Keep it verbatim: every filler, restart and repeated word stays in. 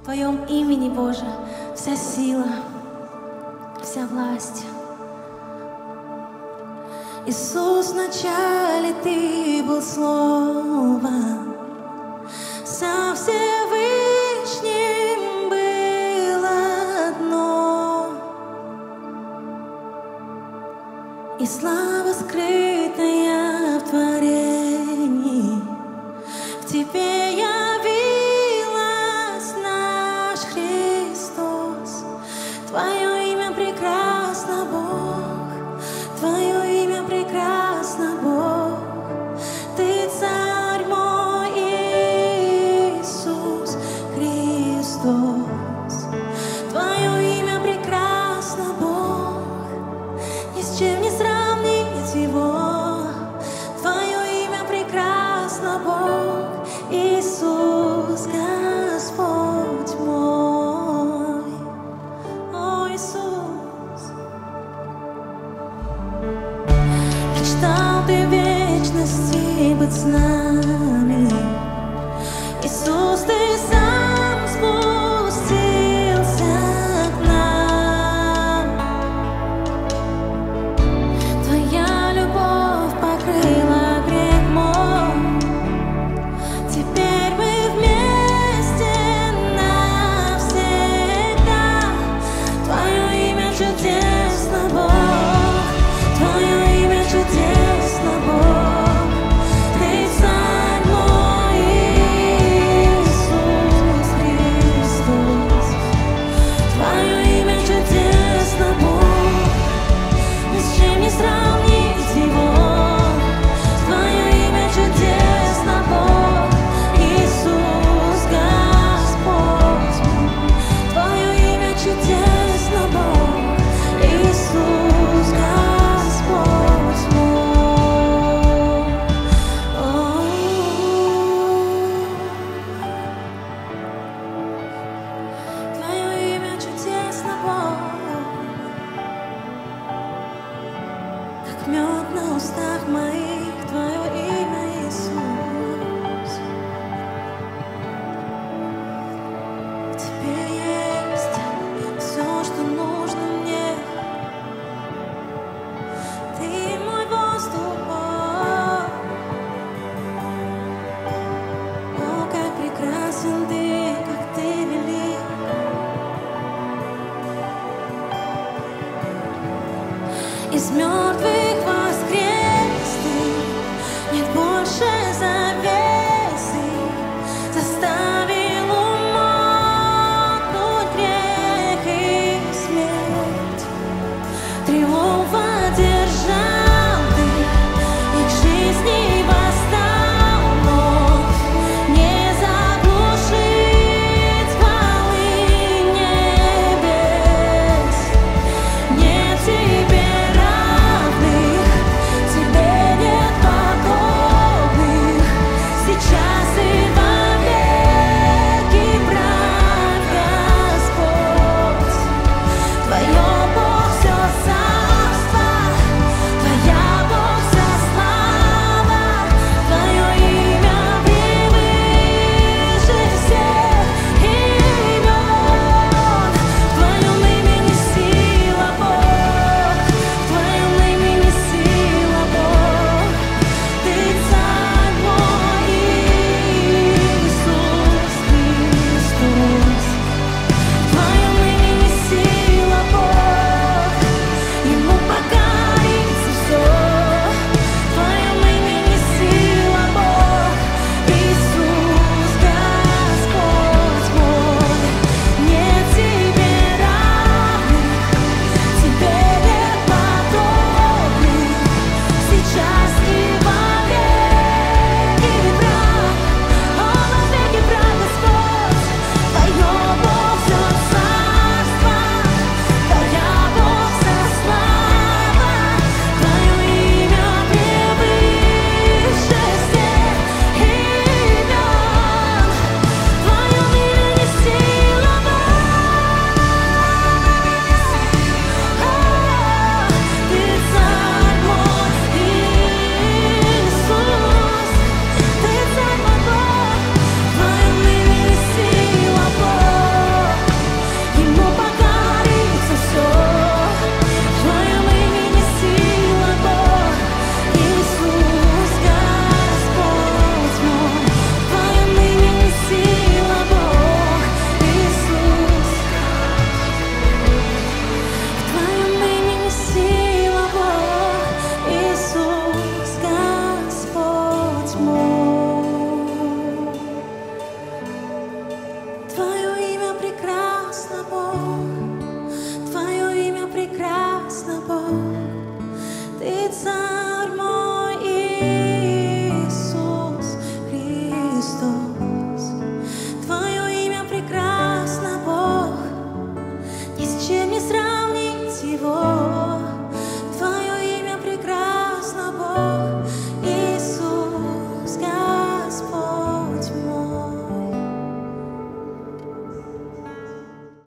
Твоем имени, Боже, вся сила, вся власть. Иисус, вначале Ты был Словом, со Всевышним было одно, и слава скрытая в творении, в Тебе явилась наш Христос. Твое имя прекрасно, Бог, Твое имя прекрасно, Бог. Ты царь мой Иисус Христос. Твое имя прекрасно, Бог, ни с чем не сравнить его. Твое имя прекрасно, Бог, Иисус, Господь мой. О, Иисус, мечтал Ты в вечности быть с нами. Иисус, Ты сам спустился к нам. Твоя любовь покрыла грех мой. Теперь мы вместе навсегда. Твое имя чудесно, Бог, Твое имя чудесно, Бог. Ты царь мой Иисус Христос. Твое имя чудесно, Бог, ни с чем не сравнить его. Твое имя чудесно, Бог, Иисус, Господь мой. Твое имя чудесно, Бог, Иисус, Господь мой. О, Твое имя чудесно, Бог, как мед на устах моих. Твое имя, Иисус. В Тебе есть все, что нужно мне. Ты мой воздух, Бог. О, как прекрасен Ты, как Ты велик. Из мёртвых